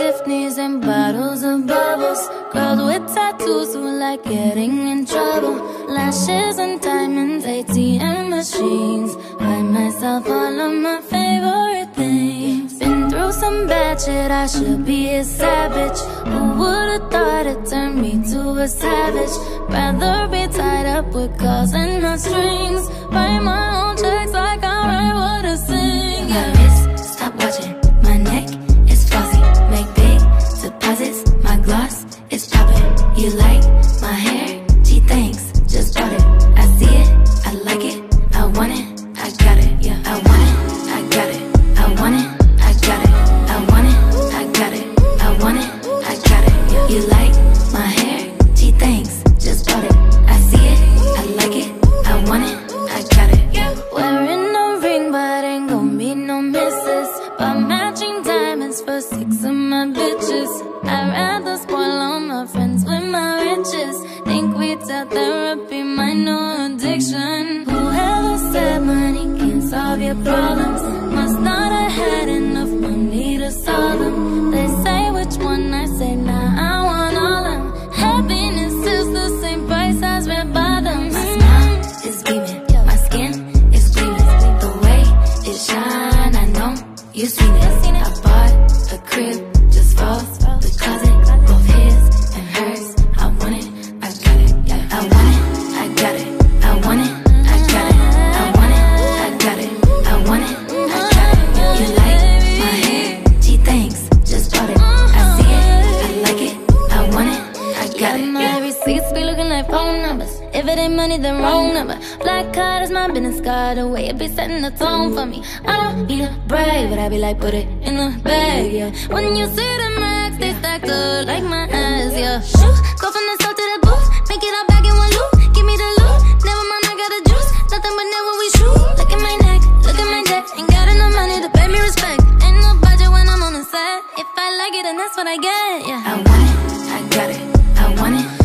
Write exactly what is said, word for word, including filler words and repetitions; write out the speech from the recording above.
Tiffany's and bottles of bubbles. Girls with tattoos who like getting in trouble. Lashes and diamonds, A T M machines. Buy myself all of my favorite things. Been through some bad shit, I should be a savage. Who would've thought it turned me to a savage? Rather be tied up with calls and not strings. Write my own checks like I write what I sing. Yeah. My wrist, stop watching. My neck is flossy. Make big deposits. My gloss is popping. You like my hair? Gee, thanks. Just bought it. I see it. I like it. I want it. I got it. Yeah. I want it. I got it. I want it. I got it. I want it. I got it. I want it. I got it. Yeah. You like my hair? Gee, thanks. Just bought it. I see it. I like it. I want it. I got it. Yeah. Wearing a ring, but ain't gon' be no misses. But matching diamonds for six of my bitches. I'd rather spoil all my friends with my riches. Think we tell therapy my new addiction. Whoever said money can't solve your problems must not have had enough money to solve them. They say which one, I say nah, I want all them. Happiness is the same price as red bottoms. My smile is beaming. My skin is gleaming. The way it shine, I know you seen it. I bought a crib just for the closet, both his and hers. I want it, I got it. Yeah, I want it, I got it. I want it, I got it. I want it, I got it. I want it, I got it. You like my hair? Gee, thanks. Just bought it. I see it, I like it. I want it, I got it. My receipts be looking like phone numbers. If it ain't money, then wrong number. Black card is my business card. The way it be setting the tone for me. I don't need a brag, but I be like, put it in the bag, yeah. When you see the max, they stacked up like my ass, yeah. Shoot, go from the south to the booth. Make it all back in one loop. Give me the loot. Never mind, I got the juice. Nothing but never we shoot. Look at my neck, look at my deck. Ain't got enough money to pay me respect. Ain't no budget when I'm on the set. If I like it, then that's what I get, yeah. I want it, I got it. I want it.